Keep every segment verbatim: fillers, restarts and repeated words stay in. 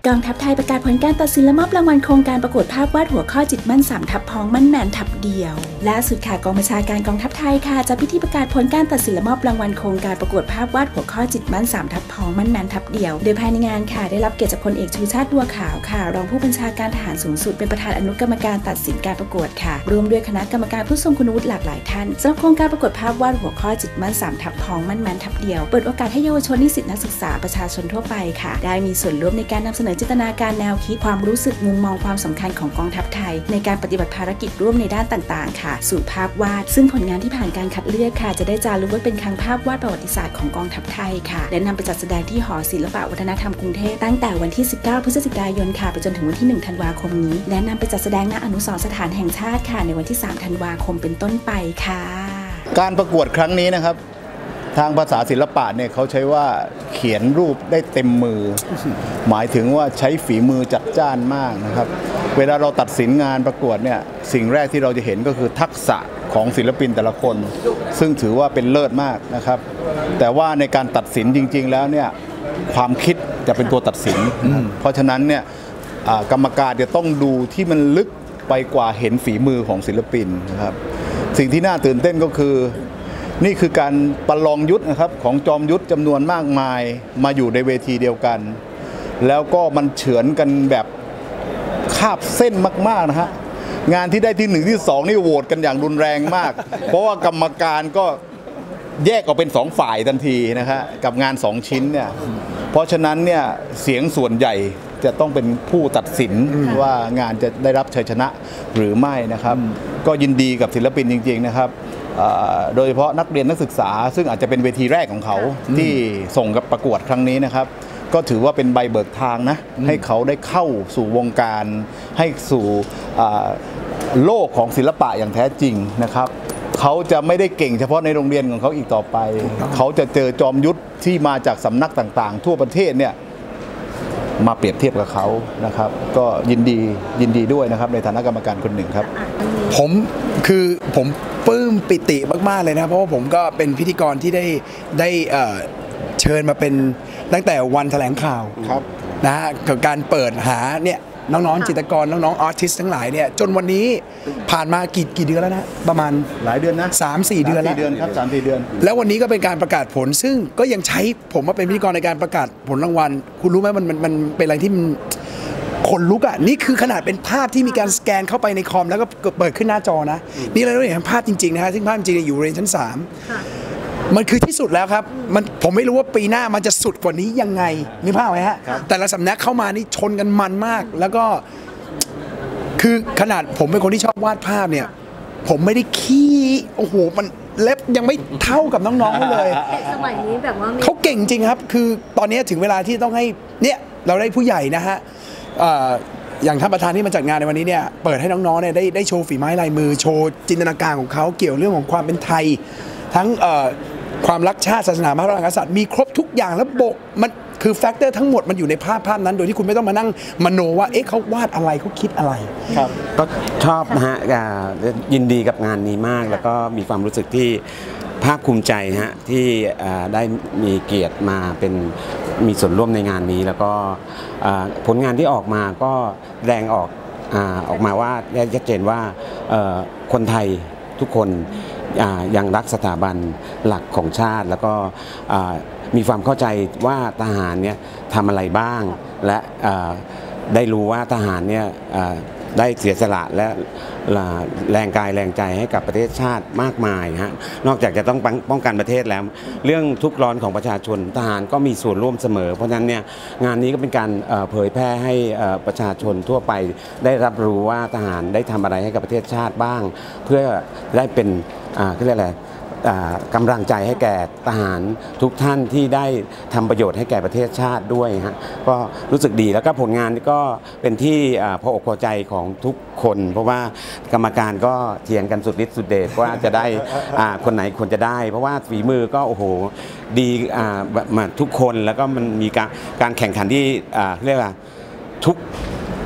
กองทัพไทยประกาศผลการตัดสินและมอบรางวัลโครงการประกวดภาพวาดหัวข้อจิตมั่นสามทัพพ้องมั่นแมนทัพเดียวล่าสุดค่ะกองบัญชาการกองทัพไทยค่ะจัดพิธีประกาศผลการตัดสินและมอบรางวัลโครงการประกวดภาพวาดหัวข้อจิตมั่นสามทัพพ้องมั่นแมนทัพเดียวโดยภายในงานค่ะได้รับเกียรติจากพลเอกชูชาติบัวขาวค่ะรองผู้บัญชาการทหารสูงสุดเป็นประธานอนุกรรมการตัดสินการประกวดค่ะร่วมด้วยคณะกรรมการผู้ทรงคุณวุฒิหลากหลายท่านสำหรับโครงการประกวดภาพวาดหัวข้อจิตมั่นสามทัพพ้องมั่นแมนทัพเดียวเปิดโอกาสให้เยาวชนนิสิตนักศึกษาประชาชนทั่วไปค่ะได้มีส่วนร่วมในการนำเสนอจินตนาการแนวคิดความรู้สึกมุมมองความสำคัญของกองทัพไทยในการปฏิบัติภารกิจร่วมในด้านต่างๆค่ะสู่ภาพวาดซึ่งผลงานที่ผ่านการคัดเลือกค่ะจะได้จารึกไว้เป็นคลังภาพวาดประวัติศาสตร์ของกองทัพไทยค่ะและนำไปจัดแสดงที่หอศิลปวัฒนธรรมกรุงเทพตั้งแต่วันที่สิบเก้าพฤศจิกายนค่ะไปจนถึงวันที่หนึ่งธันวาคมนี้และนำไปจัดแสดงณอนุสรณ์สถานแห่งชาติค่ะในวันที่สามธันวาคมเป็นต้นไปค่ะการประกวดครั้งนี้นะครับทางภาษาศิลปะเนี่ยเขาใช้ว่าเขียนรูปได้เต็มมือหมายถึงว่าใช้ฝีมือจัดจ้านมากนะครับเวลาเราตัดสินงานประกวดเนี่ยสิ่งแรกที่เราจะเห็นก็คือทักษะของศิลปินแต่ละคนซึ่งถือว่าเป็นเลิศมากนะครับแต่ว่าในการตัดสินจริงๆแล้วเนี่ยความคิดจะเป็นตัวตัดสินเพราะฉะนั้นเนี่ยกรรมการจะต้องดูที่มันลึกไปกว่าเห็นฝีมือของศิลปินนะครับสิ่งที่น่าตื่นเต้นก็คือนี่คือการประลองยุทธนะครับของจอมยุทธจำนวนมากมายมาอยู่ในเวทีเดียวกันแล้วก็มันเฉือนกันแบบคาบเส้นมากๆนะฮะงานที่ได้ที่หนึ่งที่สองนี่โหวตกันอย่างรุนแรงมากเพราะว่ากรรมการก็แยกออกเป็นสองฝ่ายทันทีนะฮะกับงานสองชิ้นเนี่ยเพราะฉะนั้นเนี่ยเสียงส่วนใหญ่จะต้องเป็นผู้ตัดสินว่างานจะได้รับชัยชนะหรือไม่นะครับก็ยินดีกับศิลปินจริงๆนะครับโดยเฉพาะนักเรียนนักศึกษาซึ่งอาจจะเป็นเวทีแรกของเขาที่ส่งกับประกวดครั้งนี้นะครับก็ถือว่าเป็นใบเบิกทางนะให้เขาได้เข้าสู่วงการให้สู่โลกของศิลปะอย่างแท้จริงนะครับเขาจะไม่ได้เก่งเฉพาะในโรงเรียนของเขาอีกต่อไปเขาจะเจอจอมยุทธที่มาจากสำนักต่างๆทั่วประเทศเนี่ยมาเปรียบเทียบกับเขานะครับก็ยินดียินดีด้วยนะครับในฐานะกรรมการคนหนึ่งครับผมคือผมปลื้มปิติมากๆเลยนะเพราะว่าผมก็เป็นพิธีกรที่ได้ได้เชิญมาเป็นตั้งแต่วันแถลงข่าวนะฮะกับการเปิดหาเนี่ยน้องๆจิตรกรน้องๆอาร์ติสต์ทั้งหลายเนี่ยจนวันนี้ผ่านมากี่กี่เดือนแล้วนะประมาณหลายเดือนนะสามสี่เดือนแล้วเดือนครับสามสี่เดือนแล้ววันนี้ก็เป็นการประกาศผลซึ่งก็ยังใช้ผมมาเป็นพิธีกรในการประกาศผลรางวัลคุณรู้ไหมมันมันมันเป็นอะไรที่มันคนลุกอ่ะนี่คือขนาดเป็นภาพที่มีการสแกนเข้าไปในคอมแล้วก็เปิดขึ้นหน้าจอนะนี่เราได้เห็นภาพจริงๆนะฮะซึ่งภาพจริงๆอยู่เรียนชั้นสามมันคือที่สุดแล้วครับมันผมไม่รู้ว่าปีหน้ามันจะสุดกว่านี้ยังไงมีภาพไหมฮะแต่ละสำนักเข้ามานี่ชนกันมันมากแล้วก็คือขนาดผมเป็นคนที่ชอบวาดภาพเนี่ยผมไม่ได้ขี้โอ้โหมันเล็บยังไม่เท่ากับน้องๆเลยสมัยนี้แบบว่าเขาเก่งจริงครับคือตอนนี้ถึงเวลาที่ต้องให้เนี่ยเราได้ผู้ใหญ่นะฮะอย่างท่านประธานที่มาจัดงานในวันนี้เนี่ยเปิดให้น้องๆเนี่ยได้ได้โชว์ฝีไม้ลายมือโชว์จินตนาการของเขาเกี่ยวเรื่องของความเป็นไทยทั้งความรักชาติศาสนาพระมหากษัตริย์มีครบทุกอย่างแล้วบกมันคือแฟกเตอร์ทั้งหมดมันอยู่ในภาพภาพนั้นโดยที่คุณไม่ต้องมานั่งมโนว่าเอ๊ะเขาวาดอะไรเขาคิดอะไรครับก็ชอบนะฮะยินดีกับงานนี้มากแล้วก็มีความรู้สึกที่ภาคภูมิใจฮะที่ได้มีเกียรติมาเป็นมีส่วนร่วมในงานนี้แล้วก็ผลงานที่ออกมาก็แสดงออกออกมาว่าชัดเจนว่าคนไทยทุกคนยังรักสถาบันหลักของชาติแล้วก็มีความเข้าใจว่าทหารเนี่ยทำอะไรบ้างและได้รู้ว่าทหารเนี่ยได้เสียสละและแรงกายแรงใจให้กับประเทศชาติมากมายฮะนอกจากจะต้องป้องกันประเทศแล้วเรื่องทุกข์ร้อนของประชาชนทหารก็มีส่วนร่วมเสมอเพราะฉะนั้นเนี่ยงานนี้ก็เป็นการเผยแพร่ให้ประชาชนทั่วไปได้รับรู้ว่าทหารได้ทำอะไรให้กับประเทศชาติบ้างเพื่อได้เป็นเขาเรียกอะไรกำลังใจให้แก่ทหารทุกท่านที่ได้ทำประโยชน์ให้แก่ประเทศชาติด้วยฮะก็รู้สึกดีแล้วก็ผลงานก็เป็นที่พออกพอใจของทุกคนเพราะว่ากรรมการก็เถียงกันสุดฤทธิ์สุดเดชว่าจะได้คนไหนควรจะได้เพราะว่าฝีมือก็โอ้โหดีมาทุกคนแล้วก็มันมีการการแข่งขันที่เรียกว่าทุก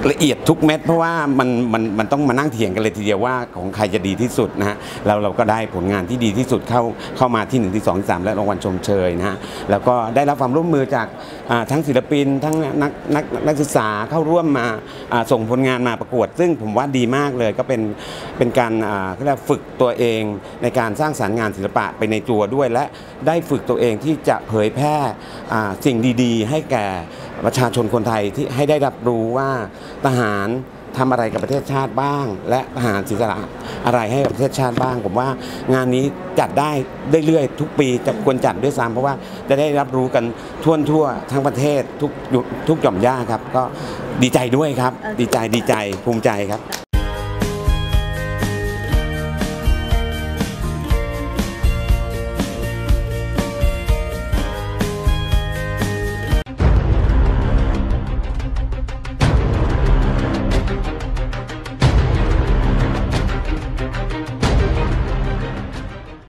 ละเอียดทุกเม็ดเพราะว่ามันมันมันต้องมานั่งเถียงกันเลยทีเดียวว่าของใครจะดีที่สุดนะฮะเราเราก็ได้ผลงานที่ดีที่สุดเข้าเข้ามาที่หนึ่งที่สองที่สามและรางวัลชมเชยนะฮะแล้วก็ได้รับความร่วมมือจากทั้งศิลปินทั้งนักนักนักศึกษาเข้าร่วมมาส่งผลงานมาประกวดซึ่งผมว่าดีมากเลยก็เป็นเป็นการเรียกฝึกตัวเองในการสร้างสรรค์งานศิลปะไปในตัวด้วยและได้ฝึกตัวเองที่จะเผยแพร่สิ่งดีๆให้แก่ประชาชนคนไทยที่ให้ได้รับรู้ว่าทหารทำอะไรกับประเทศชาติบ้างและทหารเสียสละอะไรให้กับประเทศชาติบ้างผมว่างานนี้จัดได้เรื่อยๆทุกปีจะควรจัดด้วยซ้ำเพราะว่าจะได้รับรู้กันทั่วทั่วทั้งประเทศทุกทุกหย่อมย่าครับก็ดีใจด้วยครับดีใจดีใจภูมิใจครับ